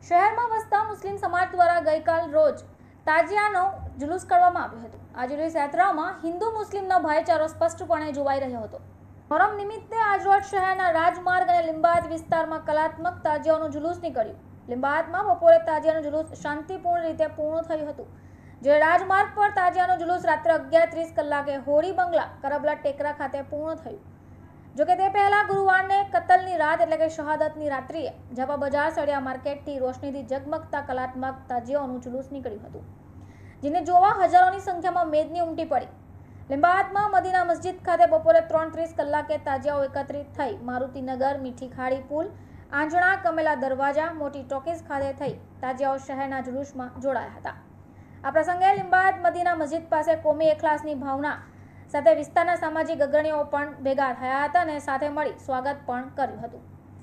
શહેરમાં વસતા મુસ્લિમ સમાજ દ્વારા ગઈકાલ રોજ તાજિયાનો જુલુસ કાઢવામાં આવ્યો હતો। આ જુલુસ યાત્રામાં હિન્દુ મુસ્લિમનો ભાઈચારો સ્પષ્ટપણે જોવાઈ રહ્યો હતો। મોહરમ નિમિત્તે આજરોજ શહેરના રાજમાર્ગ અને લિંબાયત વિસ્તારમાં કલાત્મક તાજિયાનું જુલુસ નીકળ્યું। લિંબાયતમાં બપોરે તાજિયાનું જુલુસ શાંતિપૂર્ણ રીતે પૂર્ણ થયું હતું, જે રાજમાર્ગ પર તાજિયાનું જુલુસ રાત્રે 11:30 કલાકે હોળી બંગલા કરબલા ટેકરા ખાતે પૂર્ણ થયું। જો કે તે પહેલા ગુરુવારને કતલની રાત એટલે કે શહાદતની રાત્રિએ ઝાપા બજાર સળિયા માર્કેટથી રોશનીથી ઝગમગતા કલાત્મક તાજિયાઓનું જુલુસ નીકળ્યું હતું, જેને જોવા હજારોની સંખ્યામાં મેદની ઉમટી પડી। લિંબાયતમાં મદીના મસ્જિદ ખાતે બપોરે 3:30 કલાકે તાજિયાઓ એકત્રિત થઈ મારુતિનગર, મીઠી ખાડી પુલ, આંજણા, કમેલા દરવાજા, મોટી ટોકીઝ ખાતે થઈ તાજિયાઓ શહેરના જુલુસમાં જોડાયા હતા। આ પ્રસંગે લિંબાયત મદીના મસ્જિદ પાસે કોમી એખલાસની ભાવના સાથે વિસ્તારના સામાજિક અગ્રણીઓ પણ ભેગા થયા હતા અને સાથે મળી સ્વાગત પણ કર્યું હતું।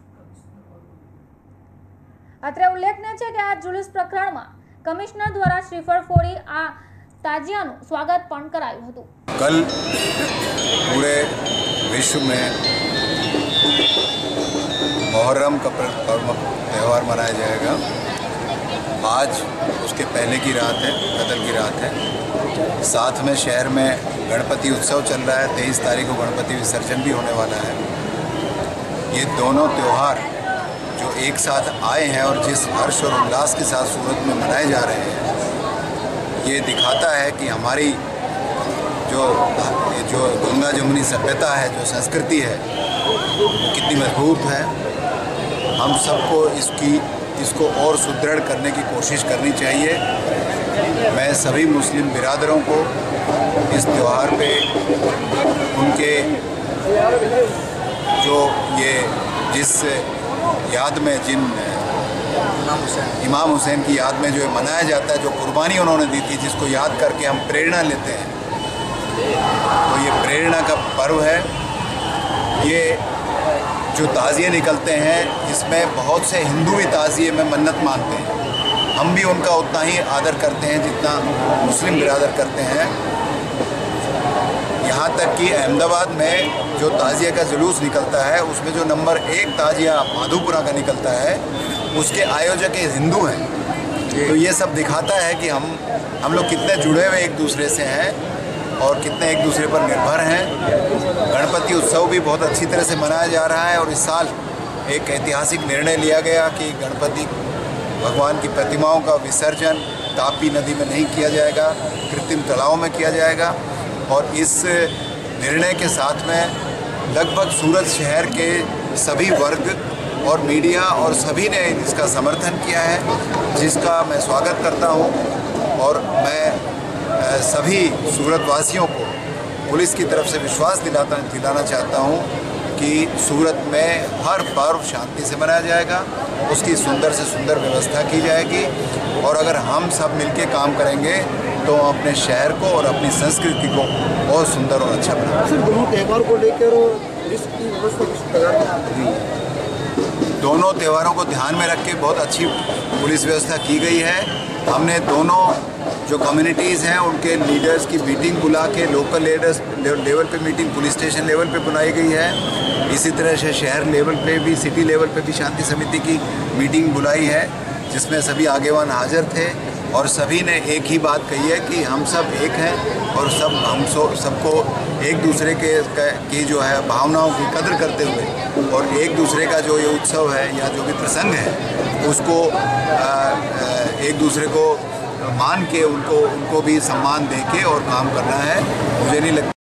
અત્રે ઉલ્લેખનીય છે કે આ જુલુસ પ્રકરણમાં કમિશનર દ્વારા શ્રીફળ ફોડી આ તાજિયાનું સ્વાગત પણ કરાયું હતું। कल पूरे विश्व में मुहर्रम का प्रमुख त्यौहार मनाया जाएगा। आज उसके पहले की रात है, कतल की रात है। साथ में शहर में गणपति उत्सव चल रहा है। 23 तारीख को गणपति विसर्जन भी होने वाला है। ये दोनों त्यौहार जो एक साथ आए हैं और जिस हर्ष और उल्लास के साथ सूरत में मनाए जा रहे हैं, ये दिखाता है कि हमारी जो गंगा जमुनी सभ्यता है, जो संस्कृति है, वो कितनी मजबूत है। हम सबको इसको और सुदृढ़ करने की कोशिश करनी चाहिए। मैं सभी मुस्लिम बिरादरों को इस त्यौहार पे उनके जो ये जिस याद में इमाम हुसैन की याद में जो मनाया जाता है, जो कुर्बानी उन्होंने दी थी, जिसको याद करके हम प्रेरणा लेते हैं, तो ये प्रेरणा का पर्व है। ये जो ताज़िए निकलते हैं, इसमें बहुत से हिंदू भी ताज़िए में मन्नत मानते हैं। हम भी उनका उतना ही आदर करते हैं जितना मुस्लिम बिरादर करते हैं। यहाँ तक कि अहमदाबाद में जो ताज़िया का जुलूस निकलता है, उसमें जो नंबर 1 ताज़िया माधोपुरा का निकलता है, उसके आयोजक हिंदू हैं। तो ये सब दिखाता है कि हम लोग कितने जुड़े हुए एक दूसरे से हैं और कितने एक दूसरे पर निर्भर हैं। गणपति उत्सव भी बहुत अच्छी तरह से मनाया जा रहा है और इस साल एक ऐतिहासिक निर्णय लिया गया कि गणपति भगवान की प्रतिमाओं का विसर्जन तापी नदी में नहीं किया जाएगा, कृत्रिम तालाब में किया जाएगा। और इस निर्णय के साथ में लगभग सूरत शहर के सभी वर्ग और मीडिया और सभी ने इसका समर्थन किया है, जिसका मैं स्वागत करता हूं। और मैं सभी सूरत वासियों को पुलिस की तरफ से विश्वास दिलाना चाहता हूं कि सूरत में हर पर्व शांति से मनाया जाएगा, उसकी सुंदर से सुंदर व्यवस्था की जाएगी। और अगर हम सब मिलके काम करेंगे तो अपने शहर को और अपनी संस्कृति को बहुत सुंदर और अच्छा बनाएंगे। सर, दोनों त्यौहार को लेकर पुलिस की व्यवस्था दोनों त्योहारों को ध्यान में रख के बहुत अच्छी पुलिस व्यवस्था की गई है। हमने दोनों जो कम्युनिटीज़ हैं उनके लीडर्स की मीटिंग बुला के लोकल लीडर्स लेवल पे मीटिंग पुलिस स्टेशन लेवल पे बुलाई गई है। इसी तरह से शहर लेवल पे भी, सिटी लेवल पे भी शांति समिति की मीटिंग बुलाई है, जिसमें सभी आगेवान हाजिर थे और सभी ने एक ही बात कही है कि हम सब एक हैं और सबको एक दूसरे की जो है भावनाओं की कदर करते हुए और एक दूसरे का जो ये उत्सव है या जो भी प्रसंग है, उसको एक दूसरे को मान के उनको भी सम्मान दे के और काम करना है। मुझे नहीं लगता